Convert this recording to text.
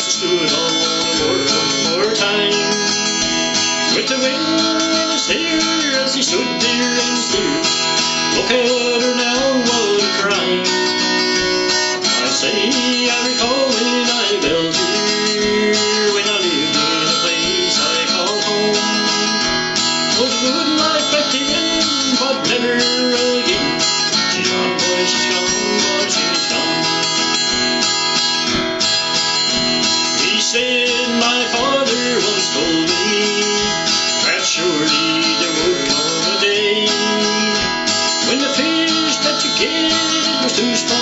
stood on the wharf one more time, with the wind in his hair as he stood there and stared. Look at her now, what a crime. I say I recall when I built here, when I lived in a place I called home. Was a good life back then, but never again. She's gone, boy, she's gone, boy, she's gone. He said my father once told me that surely there would come a day when the fish that you get was too small